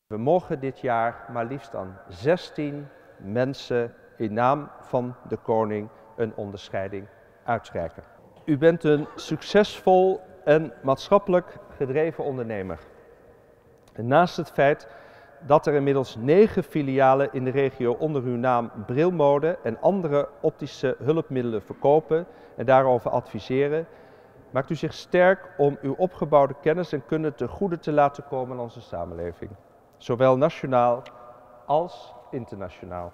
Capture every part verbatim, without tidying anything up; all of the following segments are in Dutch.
We mogen dit jaar maar liefst aan zestien mensen in naam van de koning een onderscheiding uitreiken. U bent een succesvol en maatschappelijk gedreven ondernemer. En naast het feit dat er inmiddels negen filialen in de regio onder uw naam Brilmode en andere optische hulpmiddelen verkopen en daarover adviseren, maakt u zich sterk om uw opgebouwde kennis en kunde ten goede te laten komen aan onze samenleving. Zowel nationaal als internationaal.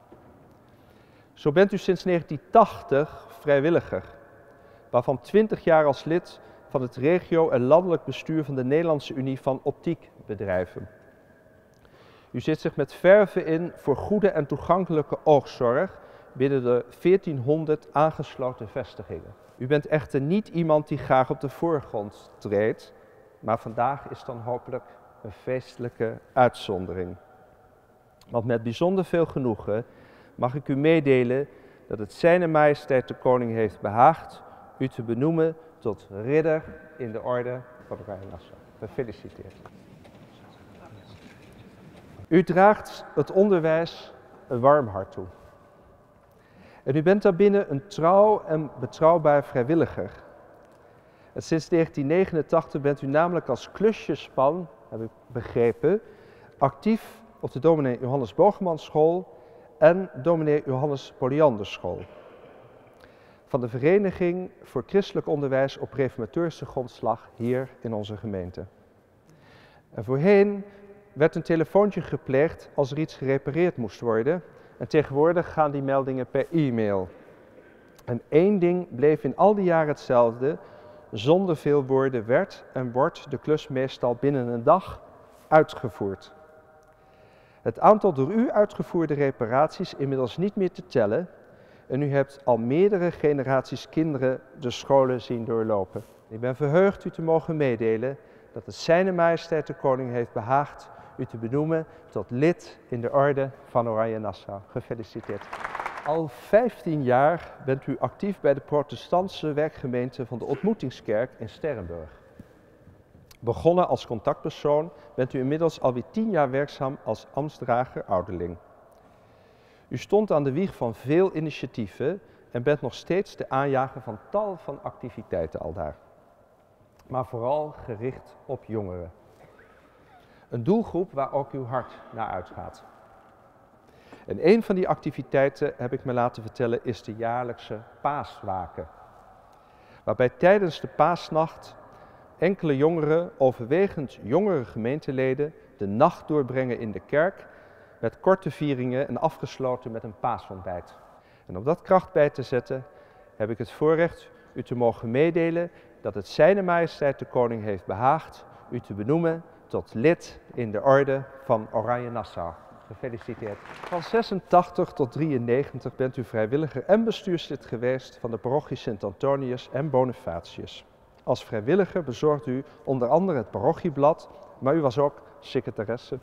Zo bent u sinds negentientachtig vrijwilliger, waarvan twintig jaar als lid van het regio- en landelijk bestuur van de Nederlandse Unie van Optiekbedrijven. U zet zich met verve in voor goede en toegankelijke oogzorg binnen de veertienhonderd aangesloten vestigingen. U bent echter niet iemand die graag op de voorgrond treedt, maar vandaag is dan hopelijk een feestelijke uitzondering. Want met bijzonder veel genoegen mag ik u meedelen dat het Zijne Majesteit de Koning heeft behaagd u te benoemen tot ridder in de orde van Oranje-Nassau. Gefeliciteerd. U draagt het onderwijs een warm hart toe. En u bent daarbinnen een trouw en betrouwbaar vrijwilliger. En sinds negentien negenentachtig bent u namelijk als klusjesman, heb ik begrepen, actief op de dominee Johannes Bogermans School en dominee Johannes Polyander School. Van de Vereniging voor Christelijk Onderwijs op reformatorische grondslag hier in onze gemeente. En voorheen werd een telefoontje gepleegd als er iets gerepareerd moest worden. En tegenwoordig gaan die meldingen per e-mail. En één ding bleef in al die jaren hetzelfde. Zonder veel woorden werd en wordt de klus meestal binnen een dag uitgevoerd. Het aantal door u uitgevoerde reparaties inmiddels niet meer te tellen. En u hebt al meerdere generaties kinderen de scholen zien doorlopen. Ik ben verheugd u te mogen meedelen dat het Zijne Majesteit de Koning heeft behaagd u te benoemen tot lid in de orde van Oranje-Nassau. Gefeliciteerd. Al vijftien jaar bent u actief bij de protestantse werkgemeente van de Ontmoetingskerk in Sterrenburg. Begonnen als contactpersoon bent u inmiddels alweer tien jaar werkzaam als ambtsdrager ouderling. U stond aan de wieg van veel initiatieven en bent nog steeds de aanjager van tal van activiteiten aldaar. Maar vooral gericht op jongeren. Een doelgroep waar ook uw hart naar uitgaat. En een van die activiteiten, heb ik me laten vertellen, is de jaarlijkse paaswaken. Waarbij tijdens de paasnacht enkele jongeren, overwegend jongere gemeenteleden, de nacht doorbrengen in de kerk met korte vieringen en afgesloten met een paasontbijt. En om dat kracht bij te zetten, heb ik het voorrecht u te mogen meedelen dat het Zijne Majesteit de Koning heeft behaagd u te benoemen tot lid in de orde van Oranje-Nassau. Gefeliciteerd. Van zesentachtig tot drieënnegentig bent u vrijwilliger en bestuurslid geweest van de parochie Sint Antonius en Bonifatius. Als vrijwilliger bezorgde u onder andere het parochieblad, maar u was ook secretaresse.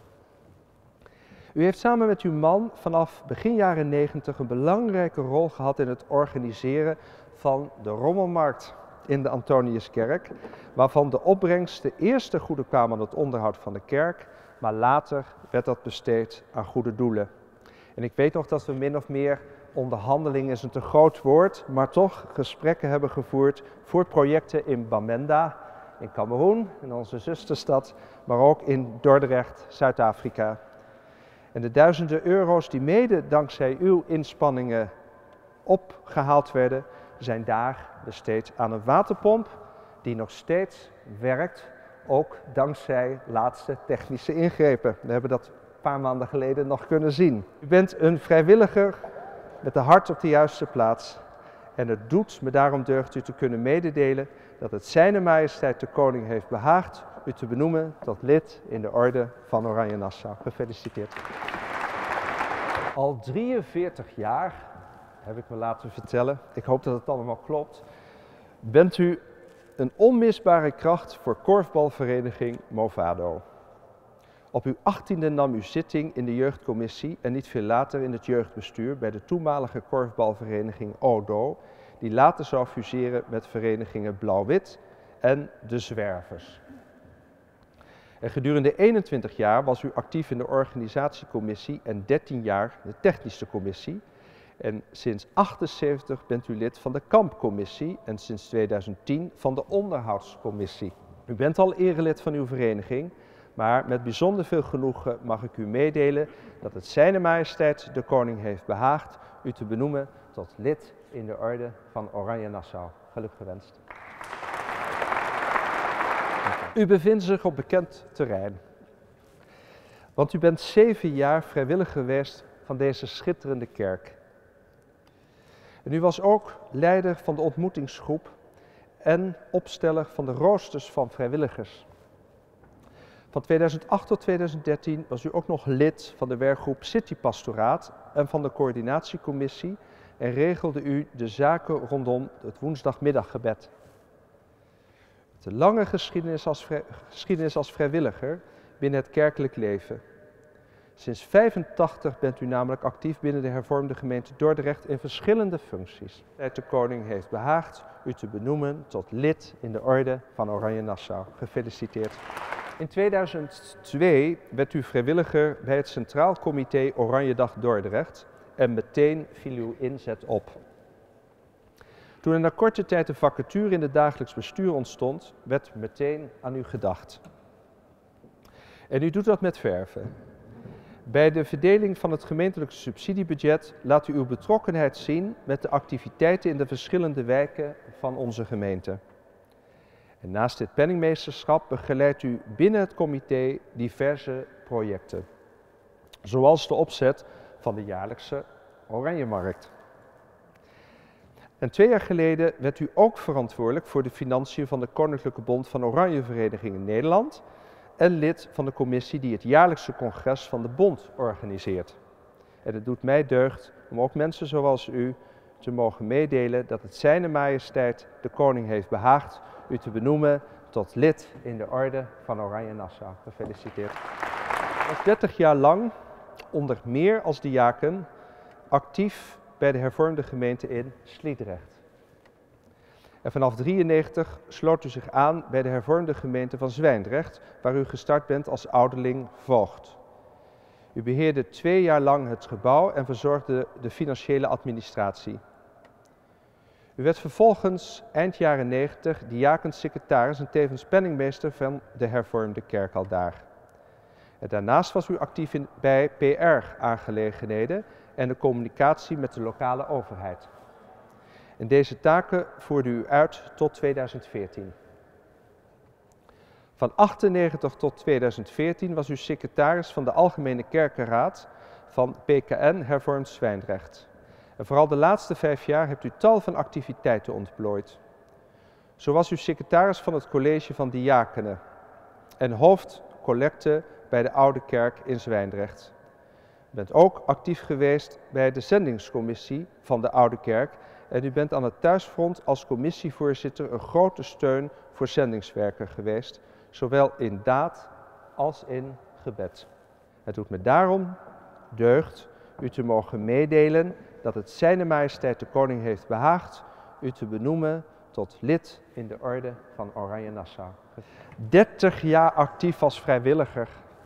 U heeft samen met uw man vanaf begin jaren negentig een belangrijke rol gehad in het organiseren van de rommelmarkt in de Antoniuskerk, waarvan de opbrengst de eerste goede kwam aan het onderhoud van de kerk, maar later werd dat besteed aan goede doelen. En ik weet nog dat we min of meer, onderhandeling is een te groot woord, maar toch gesprekken hebben gevoerd voor projecten in Bamenda, in Kameroen, in onze zusterstad, maar ook in Dordrecht, Zuid-Afrika. En de duizenden euro's die mede dankzij uw inspanningen opgehaald werden, zijn daar besteed aan een waterpomp die nog steeds werkt, ook dankzij laatste technische ingrepen. We hebben dat een paar maanden geleden nog kunnen zien. U bent een vrijwilliger met de hart op de juiste plaats en het doet me daarom deugd u te kunnen mededelen dat het Zijne Majesteit de Koning heeft behaagd u te benoemen tot lid in de orde van Oranje-Nassau. Gefeliciteerd. Al drieënveertig jaar, heb ik me laten vertellen, ik hoop dat het allemaal klopt, bent u een onmisbare kracht voor korfbalvereniging Movado. Op uw achttiende nam u zitting in de jeugdcommissie en niet veel later in het jeugdbestuur bij de toenmalige korfbalvereniging ODO, die later zou fuseren met verenigingen Blauw-Wit en de Zwervers. En gedurende eenentwintig jaar was u actief in de organisatiecommissie en dertien jaar de technische commissie. En sinds achtenzeventig bent u lid van de kampcommissie en sinds tweeduizend tien van de onderhoudscommissie. U bent al erelid van uw vereniging, maar met bijzonder veel genoegen mag ik u meedelen dat het Zijne Majesteit de Koning heeft behaagd u te benoemen tot lid in de Orde van Oranje-Nassau. Geluk gewenst. U bevindt zich op bekend terrein, want u bent zeven jaar vrijwillig geweest van deze schitterende kerk. En u was ook leider van de ontmoetingsgroep en opsteller van de roosters van vrijwilligers. Van tweeduizend acht tot tweeduizend dertien was u ook nog lid van de werkgroep Citypastoraat en van de coördinatiecommissie en regelde u de zaken rondom het woensdagmiddaggebed. De lange geschiedenis als, vrij, geschiedenis als vrijwilliger binnen het kerkelijk leven. Sinds vijfentachtig bent u namelijk actief binnen de hervormde gemeente Dordrecht in verschillende functies. De Koning heeft behaagd u te benoemen tot lid in de Orde van Oranje-Nassau. Gefeliciteerd. In tweeduizend twee werd u vrijwilliger bij het Centraal Comité Oranjedag Dordrecht en meteen viel uw inzet op. Toen er na korte tijd een vacature in het dagelijks bestuur ontstond, werd meteen aan u gedacht. En u doet dat met verve. Bij de verdeling van het gemeentelijke subsidiebudget laat u uw betrokkenheid zien met de activiteiten in de verschillende wijken van onze gemeente. En naast dit penningmeesterschap begeleidt u binnen het comité diverse projecten, zoals de opzet van de jaarlijkse Oranjemarkt. En twee jaar geleden werd u ook verantwoordelijk voor de financiën van de Koninklijke Bond van Oranjeverenigingen Nederland en lid van de commissie die het jaarlijkse congres van de bond organiseert. En het doet mij deugd om ook mensen zoals u te mogen meedelen dat het Zijne Majesteit de Koning heeft behaagd u te benoemen tot lid in de Orde van Oranje-Nassau. Gefeliciteerd. U was dertig jaar lang, onder meer als diaken, actief bij de hervormde gemeente in Sliedrecht. En vanaf drieënnegentig sloot u zich aan bij de hervormde gemeente van Zwijndrecht, waar u gestart bent als ouderling voogd. U beheerde twee jaar lang het gebouw en verzorgde de financiële administratie. U werd vervolgens eind jaren negentig diakensecretaris en tevens penningmeester van de hervormde kerk aldaar. En daarnaast was u actief in, bij P R-aangelegenheden en de communicatie met de lokale overheid. En deze taken voerde u uit tot tweeduizend veertien. Van achtennegentig tot tweeduizend veertien was u secretaris van de Algemene Kerkenraad van P K N Hervormd Zwijndrecht. En vooral de laatste vijf jaar hebt u tal van activiteiten ontplooid. Zo was u secretaris van het college van diakenen en hoofdcollecte bij de Oude Kerk in Zwijndrecht. U bent ook actief geweest bij de zendingscommissie van de Oude Kerk en u bent aan het thuisfront als commissievoorzitter een grote steun voor zendingswerken geweest, zowel in daad als in gebed. Het doet me daarom deugd u te mogen meedelen dat het Zijne Majesteit de Koning heeft behaagd u te benoemen tot lid in de Orde van Oranje-Nassau. dertig jaar actief als vrijwilliger.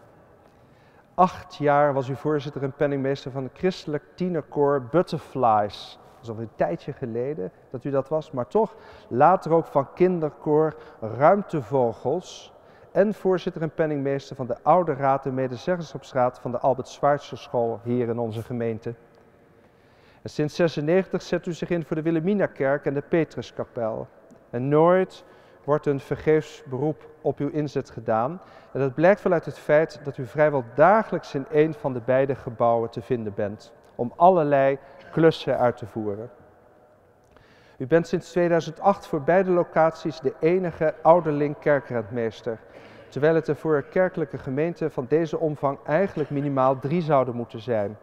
Acht jaar was u voorzitter en penningmeester van het christelijk tienerkoor Butterflies. Dat is al een tijdje geleden dat u dat was, maar toch later ook van kinderkoor Ruimtevogels en voorzitter en penningmeester van de Oude Raad en medezeggenschapsraad van de Albert Schweitzer School hier in onze gemeente. En sinds zesennegentig zet u zich in voor de Wilhelminakerk en de Petruskapel. En nooit wordt een vergeefs beroep op uw inzet gedaan. En dat blijkt wel uit het feit dat u vrijwel dagelijks in een van de beide gebouwen te vinden bent, om allerlei klussen uit te voeren. U bent sinds tweeduizend acht voor beide locaties de enige ouderling kerkrentmeester, terwijl het er voor een kerkelijke gemeente van deze omvang eigenlijk minimaal drie zouden moeten zijn.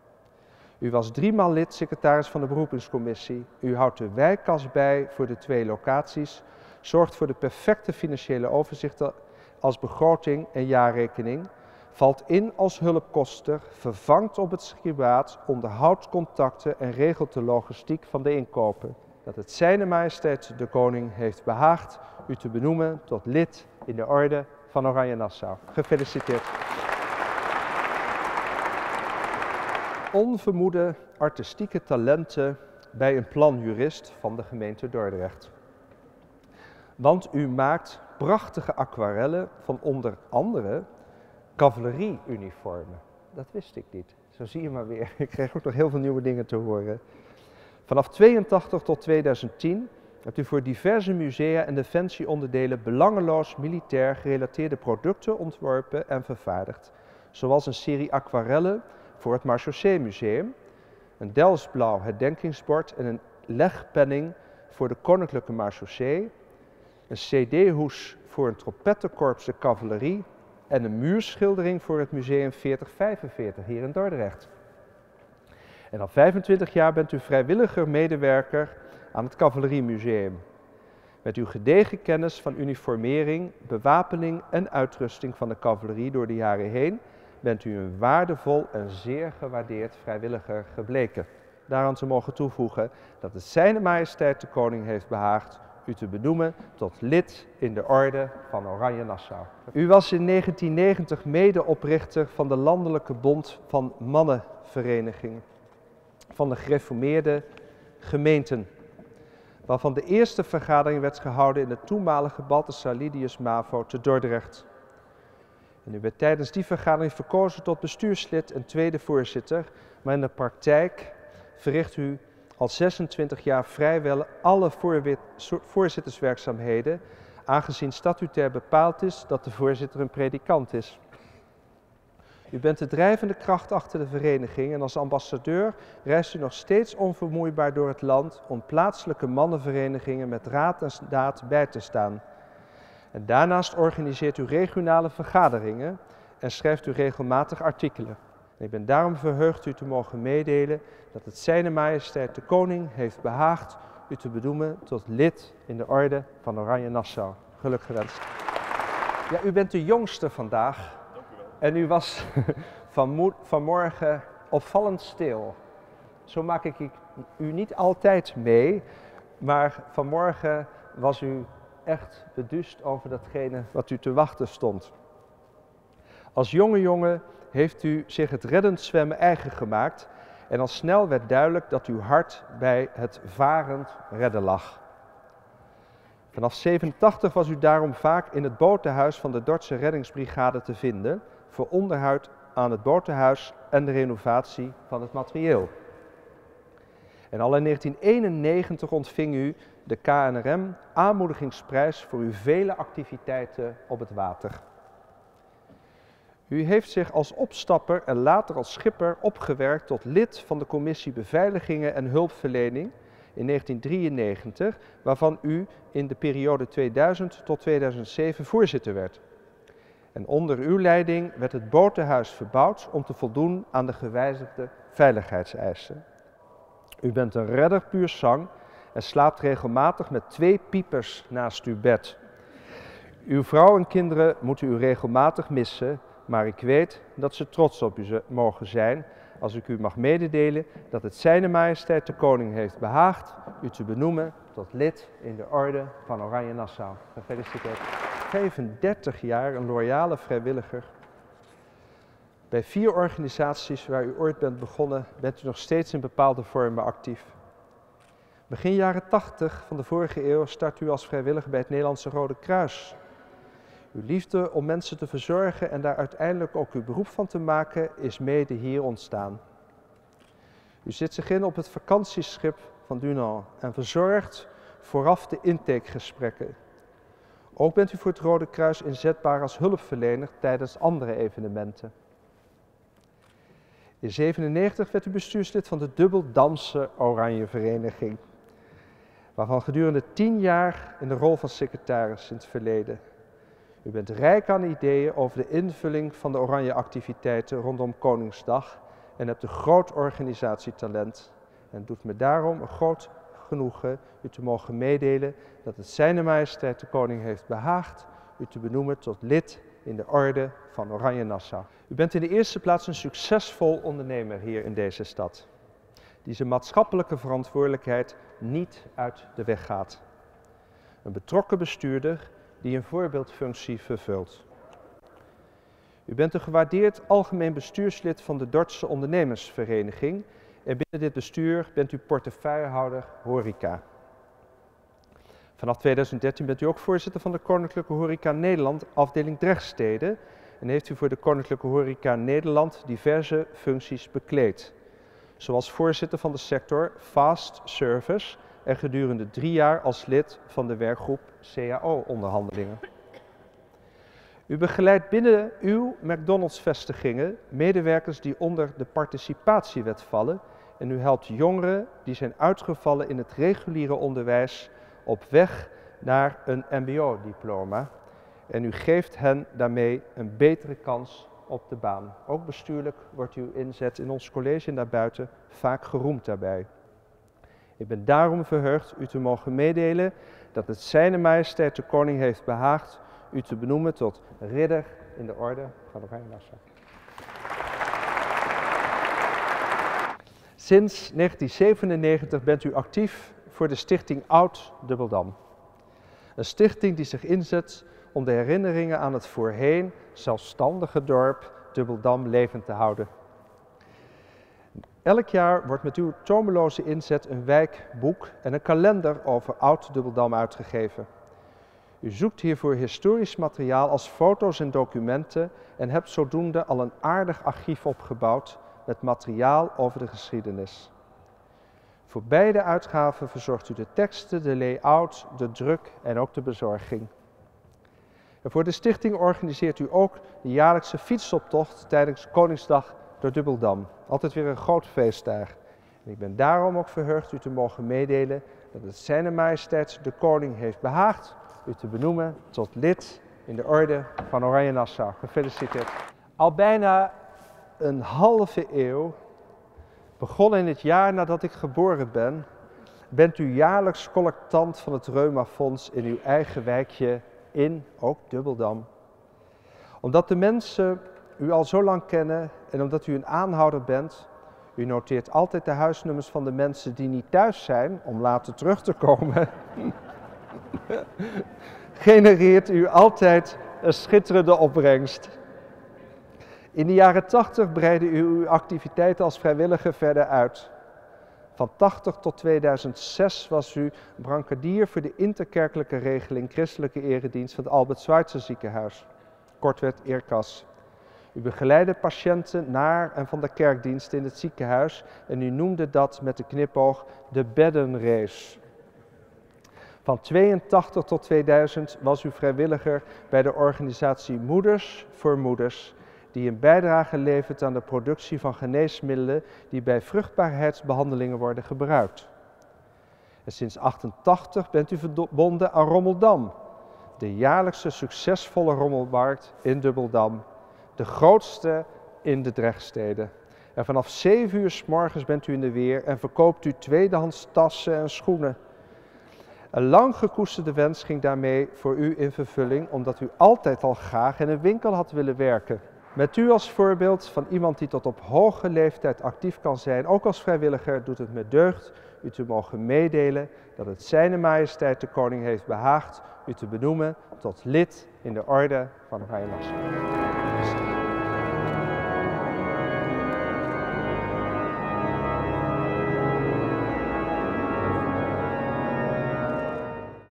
U was driemaal lid secretaris van de beroepingscommissie. U houdt de wijkkas bij voor de twee locaties, zorgt voor de perfecte financiële overzichten als begroting en jaarrekening, valt in als hulpkoster, vervangt op het scribaat, onderhoudt contacten en regelt de logistiek van de inkopen. Dat het Zijne Majesteit de Koning heeft behaagd u te benoemen tot lid in de Orde van Oranje-Nassau. Gefeliciteerd. Onvermoede artistieke talenten bij een planjurist van de gemeente Dordrecht. Want u maakt prachtige aquarellen van onder andere cavalerie-uniformen. Dat wist ik niet. Zo zie je maar weer. Ik kreeg ook nog heel veel nieuwe dingen te horen. Vanaf tweeëntachtig tot tweeduizend tien hebt u voor diverse musea en defensieonderdelen belangeloos militair gerelateerde producten ontworpen en vervaardigd. Zoals een serie aquarellen voor het Marechaussee Museum, een Delftsblauw herdenkingsbord en een legpenning voor de Koninklijke Marechaussee, een cd-hoes voor een trompettenkorps de cavalerie en een muurschildering voor het Museum veertig vijfenveertig hier in Dordrecht. En al vijfentwintig jaar bent u vrijwilliger medewerker aan het Cavaleriemuseum. Met uw gedegen kennis van uniformering, bewapening en uitrusting van de cavalerie door de jaren heen bent u een waardevol en zeer gewaardeerd vrijwilliger gebleken. Daaraan te mogen toevoegen dat het Zijne Majesteit de Koning heeft behaagd u te benoemen tot lid in de Orde van Oranje-Nassau. U was in negentien negentig medeoprichter van de Landelijke Bond van Mannenverenigingen van de Gereformeerde Gemeenten, waarvan de eerste vergadering werd gehouden in de toenmalige Balthasar Lydius Mavo te Dordrecht. En u werd tijdens die vergadering verkozen tot bestuurslid en tweede voorzitter, maar in de praktijk verricht u al zesentwintig jaar vrijwel alle voorzitterswerkzaamheden, aangezien statutair bepaald is dat de voorzitter een predikant is. U bent de drijvende kracht achter de vereniging en als ambassadeur reist u nog steeds onvermoeibaar door het land om plaatselijke mannenverenigingen met raad en daad bij te staan. En daarnaast organiseert u regionale vergaderingen en schrijft u regelmatig artikelen. En ik ben daarom verheugd u te mogen meedelen dat het Zijne Majesteit de Koning heeft behaagd u te benoemen tot lid in de Orde van Oranje-Nassau. Geluk gewenst. Ja, u bent de jongste vandaag. Dank u wel. En u was van vanmorgen opvallend stil. Zo maak ik u niet altijd mee, maar vanmorgen was u echt beduust over datgene wat u te wachten stond. Als jonge jongen heeft u zich het reddend zwemmen eigen gemaakt en al snel werd duidelijk dat uw hart bij het varend redden lag. Vanaf zevenentachtig was u daarom vaak in het botenhuis van de Dordtse reddingsbrigade te vinden voor onderhoud aan het botenhuis en de renovatie van het materieel. En al in negentien eenennegentig ontving u de K N R M aanmoedigingsprijs voor uw vele activiteiten op het water. U heeft zich als opstapper en later als schipper opgewerkt tot lid van de Commissie Beveiligingen en Hulpverlening in negentien drieënnegentig, waarvan u in de periode tweeduizend tot tweeduizend zeven voorzitter werd. En onder uw leiding werd het botenhuis verbouwd om te voldoen aan de gewijzigde veiligheidseisen. U bent een redder puur sang en slaapt regelmatig met twee piepers naast uw bed. Uw vrouw en kinderen moeten u regelmatig missen, maar ik weet dat ze trots op u mogen zijn als ik u mag mededelen dat het Zijne Majesteit de Koning heeft behaagd u te benoemen tot lid in de Orde van Oranje-Nassau. Gefeliciteerd. vijfendertig jaar een loyale vrijwilliger. Bij vier organisaties waar u ooit bent begonnen, bent u nog steeds in bepaalde vormen actief. Begin jaren tachtig van de vorige eeuw start u als vrijwilliger bij het Nederlandse Rode Kruis. Uw liefde om mensen te verzorgen en daar uiteindelijk ook uw beroep van te maken is mede hier ontstaan. U zit zich in op het vakantieschip van Dunant en verzorgt vooraf de intakegesprekken. Ook bent u voor het Rode Kruis inzetbaar als hulpverlener tijdens andere evenementen. In negentien zevenennegentig werd u bestuurslid van de Dubbeldamse Oranje Vereniging, waarvan gedurende tien jaar in de rol van secretaris in het verleden. U bent rijk aan ideeën over de invulling van de oranje activiteiten rondom Koningsdag en hebt een groot organisatietalent. En het doet me daarom een groot genoegen u te mogen meedelen dat het Zijne Majesteit de Koning heeft behaagd u te benoemen tot lid in de Orde van Oranje-Nassau. U bent in de eerste plaats een succesvol ondernemer hier in deze stad, die zijn maatschappelijke verantwoordelijkheid niet uit de weg gaat. Een betrokken bestuurder die een voorbeeldfunctie vervult. U bent een gewaardeerd algemeen bestuurslid van de Dordtse Ondernemersvereniging en binnen dit bestuur bent u portefeuillehouder horeca. Vanaf tweeduizend dertien bent u ook voorzitter van de Koninklijke Horeca Nederland, afdeling Drechtsteden, en heeft u voor de Koninklijke Horeca Nederland diverse functies bekleed. Zoals voorzitter van de sector Fast Service en gedurende drie jaar als lid van de werkgroep C A O-onderhandelingen. U begeleidt binnen uw McDonald's-vestigingen medewerkers die onder de participatiewet vallen en u helpt jongeren die zijn uitgevallen in het reguliere onderwijs op weg naar een M B O-diploma. En u geeft hen daarmee een betere kans op de baan. Ook bestuurlijk wordt uw inzet in ons college en daarbuiten vaak geroemd daarbij. Ik ben daarom verheugd u te mogen meedelen dat het Zijne Majesteit de Koning heeft behaagd u te benoemen tot ridder in de orde van Oranje-Nassau. Sinds negentien zevenennegentig bent u actief voor de stichting Oud Dubbeldam. Een stichting die zich inzet om de herinneringen aan het voorheen zelfstandige dorp Dubbeldam levend te houden. Elk jaar wordt met uw tomeloze inzet een wijkboek en een kalender over Oud Dubbeldam uitgegeven. U zoekt hiervoor historisch materiaal als foto's en documenten en hebt zodoende al een aardig archief opgebouwd met materiaal over de geschiedenis. Voor beide uitgaven verzorgt u de teksten, de layout, de druk en ook de bezorging. En voor de stichting organiseert u ook de jaarlijkse fietsoptocht tijdens Koningsdag door Dubbeldam. Altijd weer een groot feest daar. En ik ben daarom ook verheugd u te mogen meedelen dat het Zijne Majesteit de Koning heeft behaagd u te benoemen tot lid in de orde van Oranje-Nassau. Gefeliciteerd. Al bijna een halve eeuw, begonnen in het jaar nadat ik geboren ben, bent u jaarlijks collectant van het Reumafonds in uw eigen wijkje in, ook Dubbeldam. Omdat de mensen u al zo lang kennen en omdat u een aanhouder bent, u noteert altijd de huisnummers van de mensen die niet thuis zijn om later terug te komen, genereert u altijd een schitterende opbrengst. In de jaren tachtig breidde u uw activiteiten als vrijwilliger verder uit. Van tachtig tot tweeduizend zes was u brancardie voor de interkerkelijke regeling christelijke eredienst van het Albert Schweitzer ziekenhuis, kortweg Eerkas. U begeleidde patiënten naar en van de kerkdiensten in het ziekenhuis en u noemde dat met de knipoog de beddenrace. Van tweeëntachtig tot tweeduizend was u vrijwilliger bij de organisatie Moeders voor Moeders, die een bijdrage levert aan de productie van geneesmiddelen die bij vruchtbaarheidsbehandelingen worden gebruikt. En sinds achtentachtig bent u verbonden aan Rommeldam, de jaarlijkse succesvolle rommelmarkt in Dubbeldam, de grootste in de Drechtsteden. En vanaf zeven uur 's morgens bent u in de weer en verkoopt u tweedehands tassen en schoenen. Een lang gekoesterde wens ging daarmee voor u in vervulling, omdat u altijd al graag in een winkel had willen werken. Met u als voorbeeld van iemand die tot op hoge leeftijd actief kan zijn, ook als vrijwilliger, doet het me deugd u te mogen meedelen dat het Zijne Majesteit de Koning heeft behaagd u te benoemen tot lid in de orde van Oranje-Nassau.